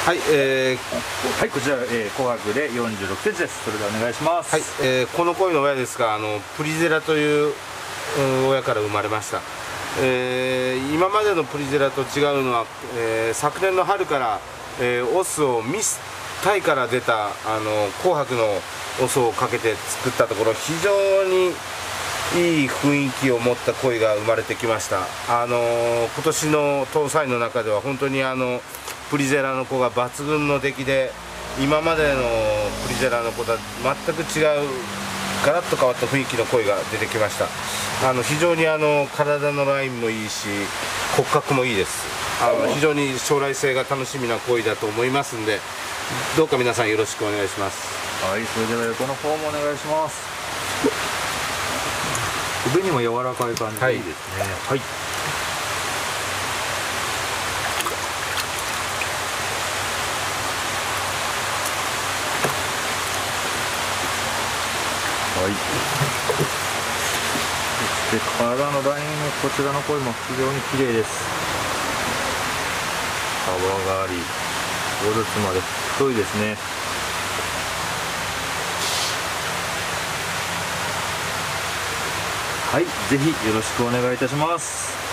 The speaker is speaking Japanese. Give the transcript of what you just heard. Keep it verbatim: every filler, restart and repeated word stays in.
はい、えー、はい、こちら、えー、紅白でよんじゅうろくセンチです。それではお願いします。 はい、えー、この鯉の親ですが、あのプリゼラという、うん、親から生まれました。えー、今までのプリゼラと違うのは、えー、昨年の春から、えー、オスをミスタイから出たあの紅白のオスをかけて作ったところ、非常にいい雰囲気を持った鯉が生まれてきました。あのー、今年の搭載の中では本当にあのプリゼラの子が抜群の出来で、今までのプリゼラの子とは全く違うガラッと変わった雰囲気の鯉が出てきました。あの非常にあの体のラインもいいし骨格もいいです。あの非常に将来性が楽しみな鯉だと思いますんで、どうか皆さんよろしくお願いします。 はい、それでは横の方もお願いします。上にも柔らかい感じでいいですね。はい、はい、そして体のラインもこちらの鯉も非常に綺麗です。幅があり、ゴルツまで太いですね。はい、ぜひよろしくお願いいたします。